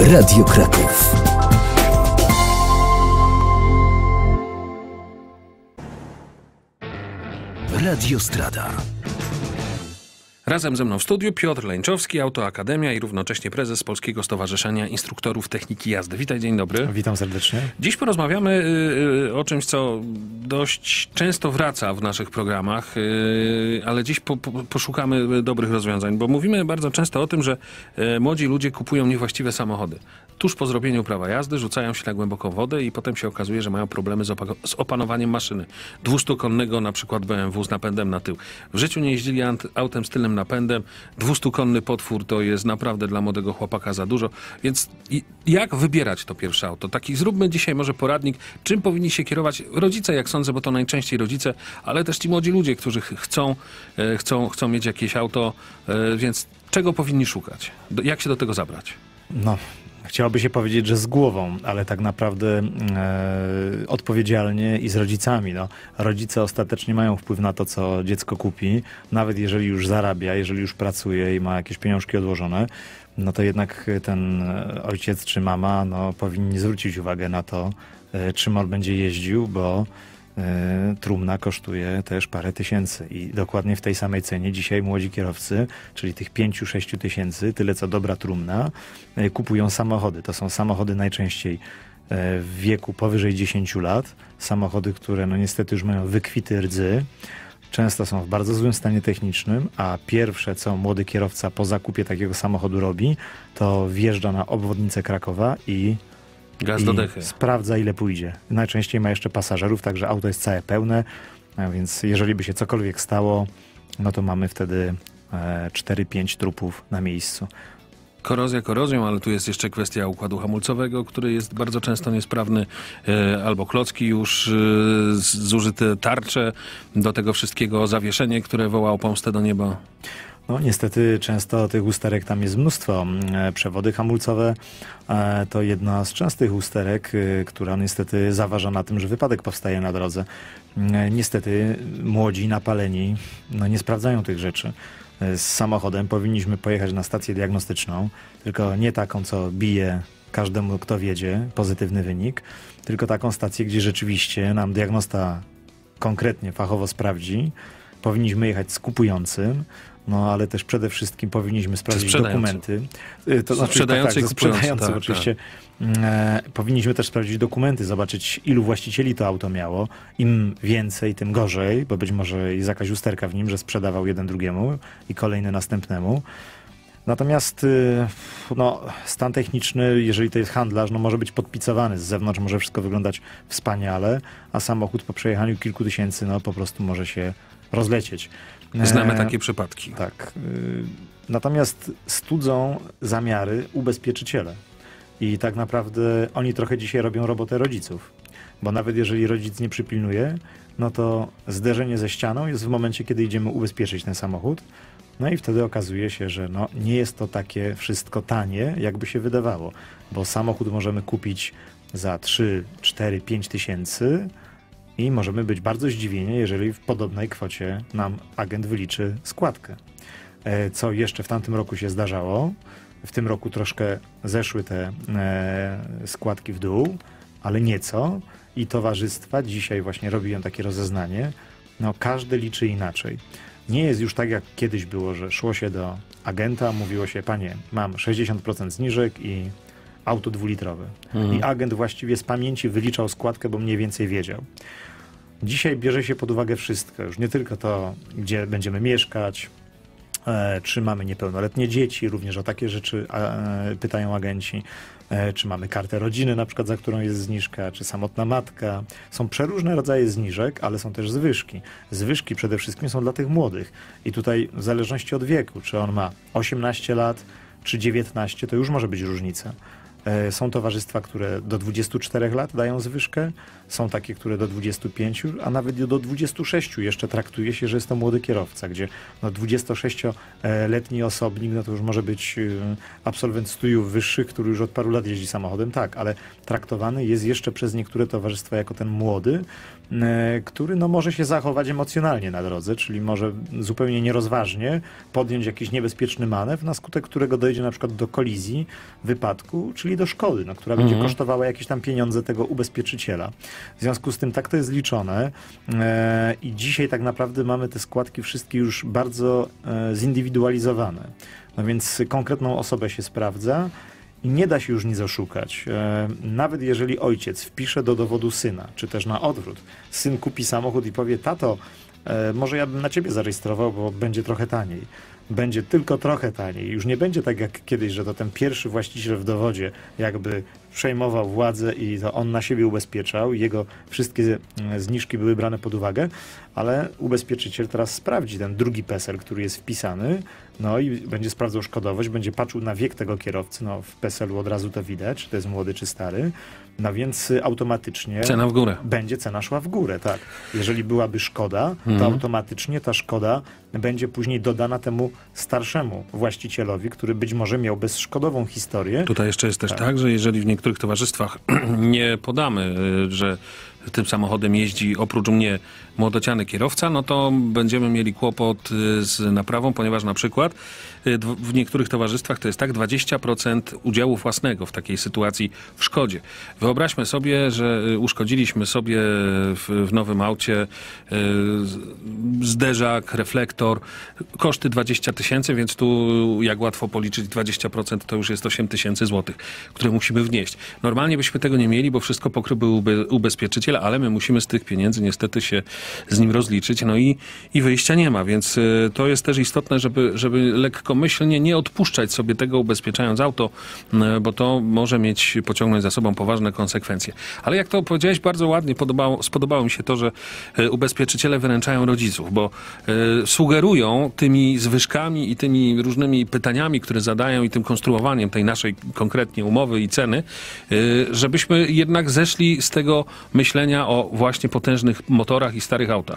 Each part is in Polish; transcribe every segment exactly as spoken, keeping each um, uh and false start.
Radio Kraków. Radio Strada. Razem ze mną w studiu Piotr Leńczowski, Autoakademia i równocześnie prezes Polskiego Stowarzyszenia Instruktorów Techniki Jazdy. Witaj, dzień dobry. Witam serdecznie. Dziś porozmawiamy y, o czymś, co dość często wraca w naszych programach, y, ale dziś po, po, poszukamy dobrych rozwiązań, bo mówimy bardzo często o tym, że y, młodzi ludzie kupują niewłaściwe samochody. Tuż po zrobieniu prawa jazdy rzucają się na głęboką wodę i potem się okazuje, że mają problemy z, opa- z opanowaniem maszyny. dwustukonnego na przykład B M W z napędem na tył. W życiu nie jeździli ant- autem z tylnym napędem. dwustukonny potwór to jest naprawdę dla młodego chłopaka za dużo. Więc i, jak wybierać to pierwsze auto? Taki zróbmy dzisiaj może poradnik, czym powinni się kierować rodzice, jak sądzę, bo to najczęściej rodzice, ale też ci młodzi ludzie, którzy ch- chcą, e, chcą, chcą mieć jakieś auto, e, więc czego powinni szukać? Do, jak się do tego zabrać? No, chciałoby się powiedzieć, że z głową, ale tak naprawdę e, odpowiedzialnie i z rodzicami. No. Rodzice ostatecznie mają wpływ na to, co dziecko kupi. Nawet jeżeli już zarabia, jeżeli już pracuje i ma jakieś pieniążki odłożone, no to jednak ten ojciec czy mama no, powinni zwrócić uwagę na to, e, czym on będzie jeździł, bo e, trumna kosztuje też parę tysięcy i dokładnie w tej samej cenie dzisiaj młodzi kierowcy, czyli tych pięciu, sześciu tysięcy, tyle co dobra trumna, e, kupują samochody. To są samochody najczęściej e, w wieku powyżej dziesięciu lat, samochody, które no niestety już mają wykwity rdzy, często są w bardzo złym stanie technicznym, a pierwsze, co młody kierowca po zakupie takiego samochodu robi, to wjeżdża na obwodnicę Krakowa i Gaz do dechy. Sprawdza, ile pójdzie. Najczęściej ma jeszcze pasażerów, także auto jest całe pełne, a więc jeżeli by się cokolwiek stało, no to mamy wtedy e, cztery pięć trupów na miejscu. Korozja korozją, ale tu jest jeszcze kwestia układu hamulcowego, który jest bardzo często niesprawny, e, albo klocki już e, zużyte, tarcze, do tego wszystkiego zawieszenie, które woła o pomstę do nieba. No niestety często tych usterek tam jest mnóstwo. E, Przewody hamulcowe e, to jedna z częstych usterek, e, która niestety zaważa na tym, że wypadek powstaje na drodze. E, Niestety młodzi, napaleni, no nie sprawdzają tych rzeczy. E, Z samochodem powinniśmy pojechać na stację diagnostyczną, tylko nie taką, co bije każdemu, kto wiedzie, pozytywny wynik, tylko taką stację, gdzie rzeczywiście nam diagnosta konkretnie, fachowo sprawdzi. Powinniśmy jechać z kupującym, no ale też przede wszystkim powinniśmy sprawdzić dokumenty. To znaczy, sprzedający tak, i tak, sprzedający tak, oczywiście. Tak. E, powinniśmy też sprawdzić dokumenty, zobaczyć, ilu właścicieli to auto miało. Im więcej, tym gorzej, bo być może jest jakaś usterka w nim, że sprzedawał jeden drugiemu i kolejny następnemu. Natomiast no, stan techniczny, jeżeli to jest handlarz, no może być podpicowany. Z zewnątrz może wszystko wyglądać wspaniale, a samochód po przejechaniu kilku tysięcy no, po prostu może się rozlecieć. Znamy takie przypadki. Tak. Natomiast studzą zamiary ubezpieczyciele. I tak naprawdę oni trochę dzisiaj robią robotę rodziców. Bo nawet jeżeli rodzic nie przypilnuje, no to zderzenie ze ścianą jest w momencie, kiedy idziemy ubezpieczyć ten samochód. No i wtedy okazuje się, że no nie jest to takie wszystko tanie, jakby się wydawało. Bo samochód możemy kupić za trzy, cztery, pięć tysięcy i możemy być bardzo zdziwieni, jeżeli w podobnej kwocie nam agent wyliczy składkę. Co jeszcze w tamtym roku się zdarzało. W tym roku troszkę zeszły te e, składki w dół, ale nieco. I towarzystwa, dzisiaj właśnie robiłem takie rozeznanie, no każdy liczy inaczej. Nie jest już tak, jak kiedyś było, że szło się do agenta, mówiło się, panie, mam sześćdziesiąt procent zniżek i auto dwulitrowe. Mhm. I agent właściwie z pamięci wyliczał składkę, bo mniej więcej wiedział. Dzisiaj bierze się pod uwagę wszystko, już nie tylko to, gdzie będziemy mieszkać, e, czy mamy niepełnoletnie dzieci, również o takie rzeczy e, pytają agenci, e, czy mamy kartę rodziny, na przykład, za którą jest zniżka, czy samotna matka. Są przeróżne rodzaje zniżek, ale są też zwyżki. Zwyżki przede wszystkim są dla tych młodych. I tutaj w zależności od wieku, czy on ma osiemnaście lat, czy dziewiętnaście, to już może być różnica. Są towarzystwa, które do dwudziestu czterech lat dają zwyżkę, są takie, które do dwudziestu pięciu, a nawet do dwudziestu sześciu jeszcze traktuje się, że jest to młody kierowca, gdzie no dwudziestosześcioletni osobnik, no to już może być absolwent studiów wyższych, który już od paru lat jeździ samochodem, tak, ale traktowany jest jeszcze przez niektóre towarzystwa jako ten młody, e, który no, może się zachować emocjonalnie na drodze, czyli może zupełnie nierozważnie podjąć jakiś niebezpieczny manewr, na skutek którego dojdzie na przykład do kolizji, wypadku, czyli do szkody, no, która będzie Mhm. kosztowała jakieś tam pieniądze tego ubezpieczyciela. W związku z tym tak to jest liczone e, i dzisiaj tak naprawdę mamy te składki wszystkie już bardzo e, zindywidualizowane. No więc konkretną osobę się sprawdza i nie da się już nic oszukać. E, nawet jeżeli ojciec wpisze do dowodu syna, czy też na odwrót, syn kupi samochód i powie, tato, e, może ja bym na ciebie zarejestrował, bo będzie trochę taniej. Będzie tylko trochę taniej. Już nie będzie tak jak kiedyś, że to ten pierwszy właściciel w dowodzie jakby przejmował władzę i to on na siebie ubezpieczał i jego wszystkie e, zniżki były brane pod uwagę, ale ubezpieczyciel teraz sprawdzi ten drugi PESEL, który jest wpisany, no i będzie sprawdzał szkodowość, będzie patrzył na wiek tego kierowcy, no w PESEL-u od razu to widać, czy to jest młody, czy stary, no więc y, automatycznie Cena w górę. będzie cena szła w górę, tak. Jeżeli byłaby szkoda, to Mhm. automatycznie ta szkoda będzie później dodana temu starszemu właścicielowi, który być może miał bezszkodową historię. Tutaj jeszcze jest też Tak. tak, że jeżeli w niektórych towarzystwach nie podamy, y, że tym samochodem jeździ oprócz mnie młodociany kierowca, no to będziemy mieli kłopot y, z naprawą, ponieważ na przykład y, dw- w niektórych towarzystwach to jest tak dwadzieścia procent udziału własnego w takiej sytuacji w szkodzie. Wyobraźmy sobie, że y, uszkodziliśmy sobie w, w nowym aucie y, z- zderzak, reflektor, koszty dwadzieścia tysięcy, więc tu jak łatwo policzyć dwadzieścia procent to już jest osiem tysięcy złotych, które musimy wnieść. Normalnie byśmy tego nie mieli, bo wszystko pokryłby ube- ubezpieczyciel, ale my musimy z tych pieniędzy niestety się z nim rozliczyć, no i, i wyjścia nie ma, więc y, to jest też istotne, żeby, żeby lekkomyślnie nie odpuszczać sobie tego, ubezpieczając auto, y, bo to może mieć, pociągnąć za sobą poważne konsekwencje. Ale jak to powiedziałeś bardzo ładnie, podobało, spodobało mi się to, że y, ubezpieczyciele wyręczają rodziców, bo y, sugerują tymi zwyżkami i tymi różnymi pytaniami, które zadają i tym konstruowaniem tej naszej konkretnie umowy i ceny, y, żebyśmy jednak zeszli z tego myślenia o właśnie potężnych motorach i starych autach.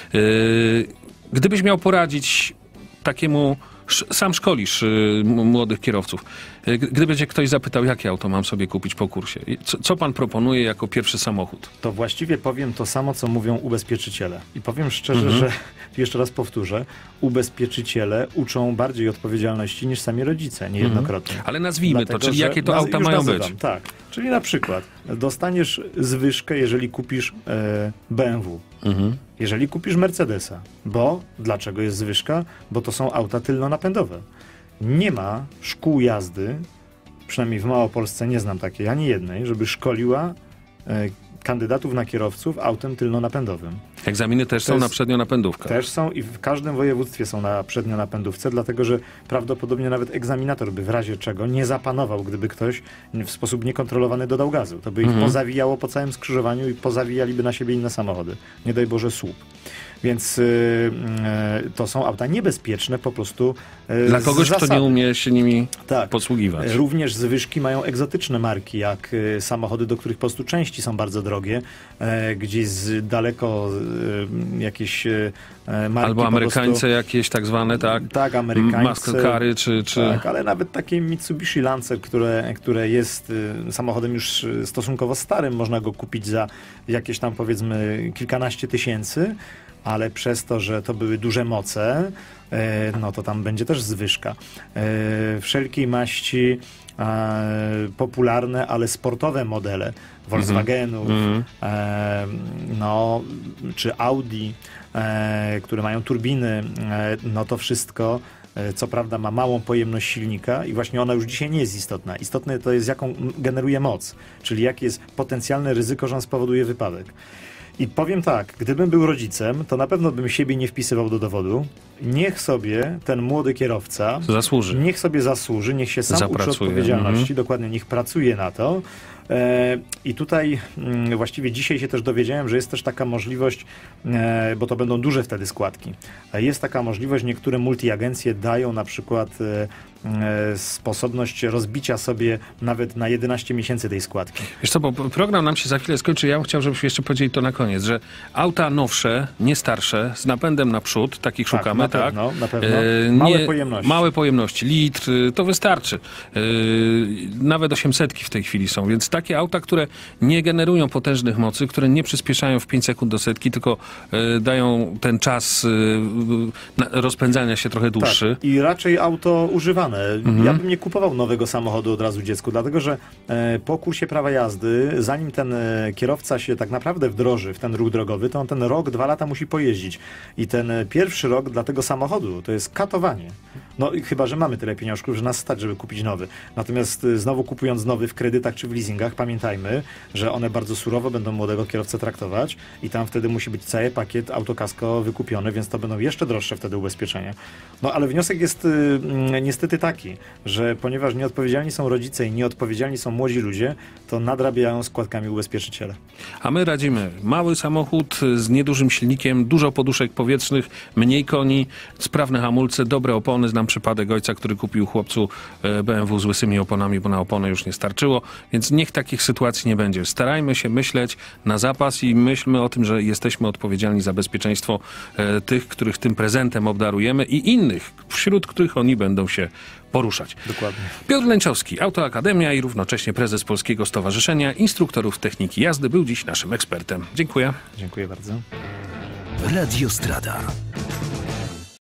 Yy, Gdybyś miał poradzić takiemu, sz- sam szkolisz yy, m- młodych kierowców, yy, gdyby cię ktoś zapytał, jakie auto mam sobie kupić po kursie, I co, co pan proponuje jako pierwszy samochód? To właściwie powiem to samo, co mówią ubezpieczyciele. I powiem szczerze, Mhm. że, jeszcze raz powtórzę, ubezpieczyciele uczą bardziej odpowiedzialności niż sami rodzice, niejednokrotnie. Ale nazwijmy to, Dlatego, czyli że- jakie to naz- auta już mają nazywam, być? Tak, czyli na przykład dostaniesz zwyżkę, jeżeli kupisz e, B M W. Mhm. Jeżeli kupisz Mercedesa, bo dlaczego jest zwyżka? Bo to są auta tylnonapędowe. Nie ma szkół jazdy, przynajmniej w Małopolsce nie znam takiej ani jednej, żeby szkoliła e, kandydatów na kierowców autem tylnonapędowym. Egzaminy też To są jest- na przednionapędówkach. Też są i w każdym województwie są na przednionapędówce, dlatego że prawdopodobnie nawet egzaminator by w razie czego nie zapanował, gdyby ktoś w sposób niekontrolowany dodał gazu. To by ich Mhm. pozawijało po całym skrzyżowaniu i pozawijaliby na siebie inne samochody. Nie daj Boże słup. Więc y, y, to są auta niebezpieczne po prostu y, Dla z kogoś, kto zasady. nie umie się nimi Tak. posługiwać. Również zwyżki mają egzotyczne marki, jak y, samochody, do których po prostu części są bardzo drogie, e, gdzieś z daleko y, jakieś y, marki Albo po Amerykańce prostu, jakieś tak zwane, tak? tak, amerykańscy. Muscle Cary, czy... czy... Tak, ale nawet takie Mitsubishi Lancer, które, które jest y, samochodem już y, stosunkowo starym, można go kupić za jakieś tam powiedzmy kilkanaście tysięcy, ale przez to, że to były duże moce, e, no to tam będzie też zwyżka. E, wszelkiej maści e, popularne, ale sportowe modele Volkswagenów, Mhm. e, no, czy Audi, e, które mają turbiny, e, no to wszystko e, co prawda ma małą pojemność silnika i właśnie ona już dzisiaj nie jest istotna. Istotne to jest, jaką generuje moc, czyli jakie jest potencjalne ryzyko, że on spowoduje wypadek. I powiem tak, gdybym był rodzicem, to na pewno bym siebie nie wpisywał do dowodu. Niech sobie ten młody kierowca, Zasłuży. niech sobie zasłuży, niech się sam uczy Zapracuje. odpowiedzialności, Mhm. dokładnie, niech pracuje na to. E, I tutaj mm, właściwie dzisiaj się też dowiedziałem, że jest też taka możliwość, e, bo to będą duże wtedy składki. E, Jest taka możliwość, niektóre multiagencje dają na przykład e, sposobność rozbicia sobie nawet na jedenaście miesięcy tej składki. Wiesz co, bo program nam się za chwilę skończy. Ja bym chciał, żebyśmy jeszcze powiedzieli to na koniec, że auta nowsze, nie starsze, z napędem naprzód, takich Tak, szukamy, na tak? pewno, na pewno. E, Małe nie- pojemności. Małe pojemności, litr, to wystarczy. E, nawet osiemsetki w tej chwili są, więc takie auta, które nie generują potężnych mocy, które nie przyspieszają w pięć sekund do setki, tylko e, dają ten czas e, na- rozpędzania się trochę dłuższy. Tak, i raczej auto używane. Mhm. Ja bym nie kupował nowego samochodu od razu dziecku, dlatego że e, po kursie prawa jazdy, zanim ten e, kierowca się tak naprawdę wdroży w ten ruch drogowy, to on ten rok, dwa lata musi pojeździć. I ten e, pierwszy rok dla tego samochodu to jest katowanie. No i chyba, że mamy tyle pieniążków, że nas stać, żeby kupić nowy. Natomiast e, znowu kupując nowy w kredytach czy w leasingach, pamiętajmy, że one bardzo surowo będą młodego kierowcę traktować i tam wtedy musi być cały pakiet autokasko wykupiony, więc to będą jeszcze droższe wtedy ubezpieczenia. No ale wniosek jest y, y, niestety taki, że ponieważ nieodpowiedzialni są rodzice i nieodpowiedzialni są młodzi ludzie, to nadrabiają składkami ubezpieczyciele. A my radzimy. Mały samochód z niedużym silnikiem, dużo poduszek powietrznych, mniej koni, sprawne hamulce, dobre opony. Znam przypadek ojca, który kupił chłopcu e, B M W z łysymi oponami, bo na opony już nie starczyło, więc niech takich sytuacji nie będzie. Starajmy się myśleć na zapas i myślmy o tym, że jesteśmy odpowiedzialni za bezpieczeństwo e, tych, których tym prezentem obdarujemy i innych, wśród których oni będą się poruszać. Dokładnie. Piotr Lęciowski, Autoakademia i równocześnie prezes Polskiego Stowarzyszenia Instruktorów Techniki Jazdy, był dziś naszym ekspertem. Dziękuję. Dziękuję bardzo. Radio Strada.